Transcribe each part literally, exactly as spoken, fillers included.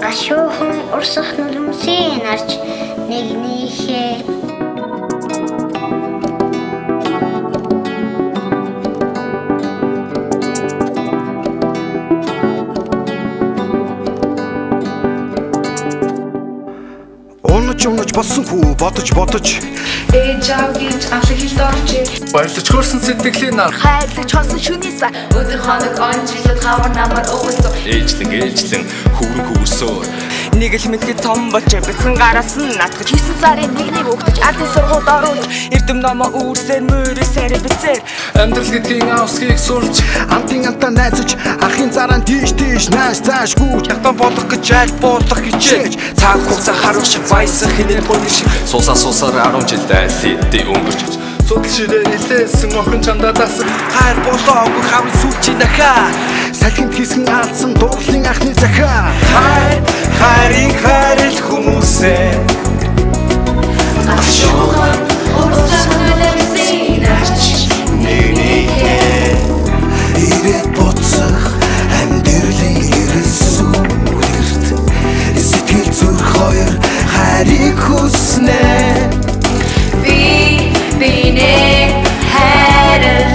Гашуухан урсах нулимсийн арч нэгнийхээ Унаж унаж болсон хүү бодож бодож ээж аав гэж авлаг хэлд орж баярлаж хөрсөн сэтгэлийн нар хайрлаж хосон шүнээс өдөр хоног он жилүүд хавар намар өгсөн ээжлэн ээжлэн хөврөн хөвсөөр нэг л мэдээ том болж бэцэн гараас нь натгаж хийсэн сарын нэгнийг өгдөж ардын сургуульд оруулж эрдэм номоо үүрсээр мөрөөсээр бицээр амьдрал гэдгийн авсгийг сурч амтын амтаа найзаж ахын заран тийш тийш нааш цааш гүйж ятан болох гэж айл буулах хичээж цаг хугацаа харуул шиг баясах хинээр бүнэ шиг суусаа суусаар арван жил дайлтий өнгөрч судал ширээ нилээсэн охин чандаа дасан хайр болоогүй хавын сүлжээ нахаа салхинд хийсэн алдсан дуурлын анхны захаа хайр хайрын хайрл хүмүүсээ гашуухан урсах нулимсийн арч нэгнийхээ ирээд буцах амьдралын эрсүүлэрт сэтгэл зүрх хоёр хайрыг хүснэ би бинэ хайр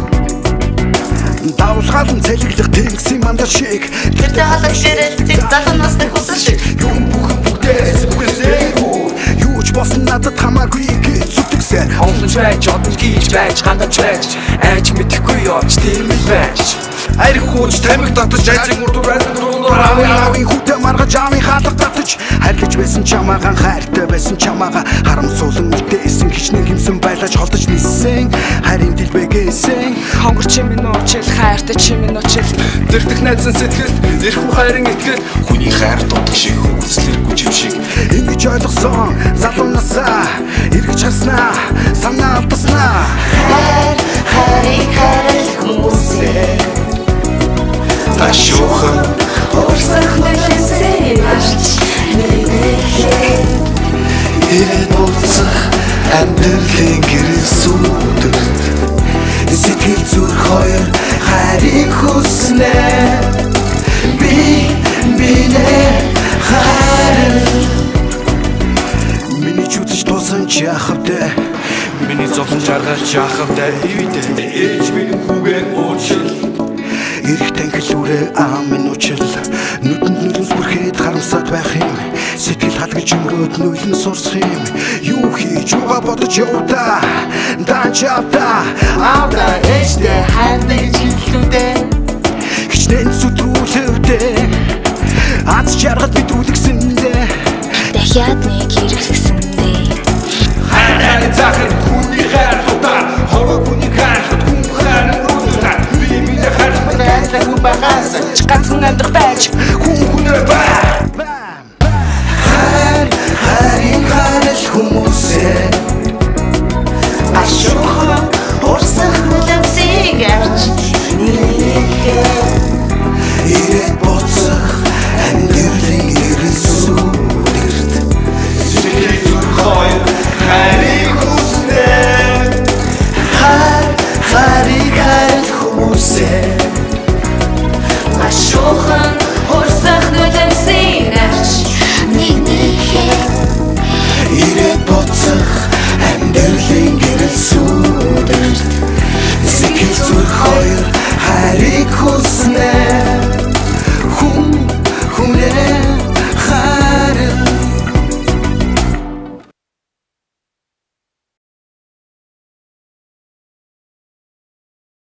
давлгаалan цэлэглэх тэнгисийн мандар шиг тэр халах ширэлтийг залан насны хүсэл шиг юм бүхэн бүгдээс бүхэсээгүү юу ч болсон надад хамаагүй гэж зүтгэсээр онлон байж одон гийж байж хандаж байж айж мэдэхгүй явж тийм л байж арх хууч тамиг татаж айзын урдуур айзын Аавын аавын хүүтэй маргаж аавын хаалга татаж хайрлаж байсан чамаагаа хайртай байсан чамаагаа харамсуулан үлдээсэн хичнээн хэмсэн байлаж холдож ниссэн хайрын дэлбэгээсэн хонгор чимэн уучил хайртай чимэн уучил дэрдэх найзан сэтгэл зэрхүү хайрын итгэл хүний хайр дутх шиг хүслэргүй юм шиг ингэж ойлгосон залуу насаа эргэж харснаа санаа алдаснаа хайр хайрыг хайрлах хүмүүсээ гашуухан урсах нулимсийн арч нэгнийхээ ирээд буцах амьдралын гэрэлсүүдэрт сэтгэл зүрх хоёр хайрыг хүснэ би бинэ хайр миний чүцэж туусан чахавтай миний зовлон жаргалж яхавтай ивдэ ээж минь хүүгээ уучил ирэх тангилүүрээ аа минь уучил нүдэнд нүрэн сүрхэд харамсаад байх юм сэтгэл халгаж өнгөрөөд нүлэн сурсах юм юу хийж юугаа бодож явда данчаавда аавда ээжтэй хайртай гэж хэллүүдээ хичнээн зүтрүүлэвдээ аз жаргал мэдүүлгсэндээ дахиад нэг хэрэглэсэндээ хайр хайр захад хүн